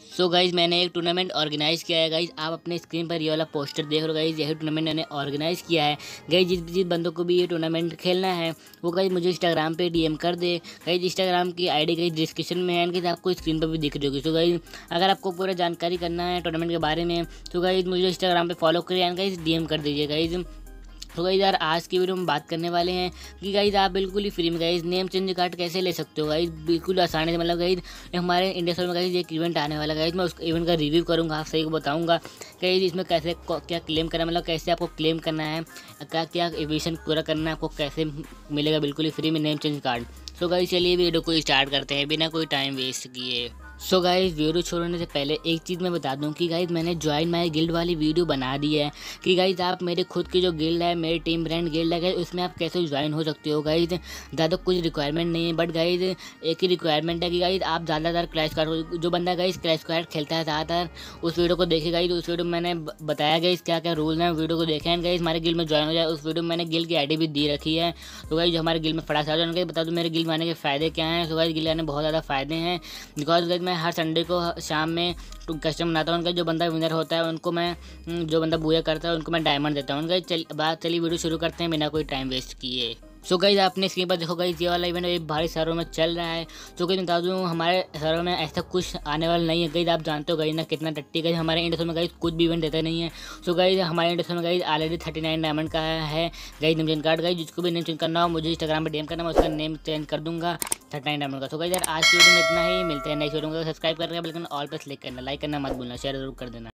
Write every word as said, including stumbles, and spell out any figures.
So guys मैंने एक tournament organise किया है गाइज। आप अपने स्क्रीन पर ये वाला पोस्टर देख रहे हो गाइज। यही टूर्नामेंट मैंने ऑर्गेनाइज़ किया है गाइज। जिस जिस बंदों को भी ये टूर्नामेंट खेलना है वो गाइज मुझे इंस्टाग्राम पे डीएम कर दे गाइज। इंस्टाग्राम की आईडी गाइज डिस्क्रिप्शन में है गाइज, आपको स्क्रीन पर भी दिख रही होगी। सो गाइज अगर आपको पूरा जानकारी करना है टूर्नामेंट के बारे में तो गाइज मुझे इंस्टाग्राम पे फॉलो करिए एंड गाइज डीएम कर दीजिए गाइज। तो गाइज यार आज की वीडियो में बात करने वाले हैं कि गाइज आप बिल्कुल ही फ्री में गाइज नेम चेंज कार्ड कैसे ले सकते हो गाइज, बिल्कुल आसानी से। मतलब गाइज हमारे इंडिया सर्वर में गाइज एक इवेंट आने वाला गाइज, मैं उस इवेंट का रिव्यू करूंगा, आप सही को बताऊंगा गाइज इसमें कैसे क्या क्लेम करना है, मतलब कैसे आपको क्लेम करना है, क्या क्या एविशन पूरा करना है, आपको कैसे मिलेगा बिल्कुल ही फ्री में name change card. So guys चलिए वीडियो को स्टार्ट करते हैं बिना कोई टाइम वेस्ट किए। सो गाइज वीडियो छोड़ने से पहले एक चीज़ मैं बता दूं कि गाइज मैंने ज्वाइन माई गिल्ड वाली वीडियो बना दी है कि गाइज आप मेरे खुद की जो गिल्ड है, मेरी टीम ब्रांड गिल्ड है गाइज, उसमें आप कैसे ज्वाइन हो सकते हो गाइज। ज़्यादा कुछ रिक्वायरमेंट नहीं है, बट गाइज एक ही रिक्वायरमेंट है कि गाइज आप ज़्यादातर क्रैश कार्ड, जो बंदा गाइज क्रैश कार्ड खेलता है ज़्यादातर उस वीडियो को देखे गाइज। उस वीडियो में मैंने बताया गाइज क्या क्या रूल है, वीडियो को देखें एंड गाइज हमारे गिल्ड में ज्वाइन हो जाए। उस वीडियो में मैंने गिल्ड की आई डी भी दी रखी है। तो गाइज जो हमारे गिल्ड में फटाक से आ जाए बता दूँ मेरे गिल्ड में आने के फ़ायदे क्या हैं। तो गाइज गिल्ड आने बहुत ज़्यादा फ़ायदे हैं बिकॉज गाइज मैं हर संडे को शाम में कस्टम बनाता हूँ। उनका जो बंदा विनर होता है उनको मैं, जो बंदा बुया करता है उनको मैं डायमंड देता हूँ। उनका चल बात चलिए वीडियो शुरू करते हैं बिना कोई टाइम वेस्ट किए। सो गाइज आपने स्क्रीन पर देखो गाइज ये वाला इवेंट एक भारी शहरों में चल रहा है। तो गाइज बता दूँ हमारे शहरों में ऐसा कुछ आने वाला नहीं है गाइज। आप जानते हो गाइज ना कितना टट्टी गाइज हमारे इंडिया में गाइज कुछ भी इवेंट देता नहीं है। सो गाइज हमारे इंडिया में guys already thirty nine diamond का है guys name change card. Guys जिसको भी नेम चेंज करना हो मुझे इंस्टाग्राम पर डीएम करना, मैं उसका नेम चेंज कर दूंगा थर्टी नाइन डायमंड का। सो गाइज यार आज की वीडियो में इतना ही, मिलते हैं नेक्स्ट वीडियो में। सब्सक्राइब करके बिल्कुल ऑल पर क्लिक करना, लाइक करना मत भूलना, शेयर जरूर कर देना।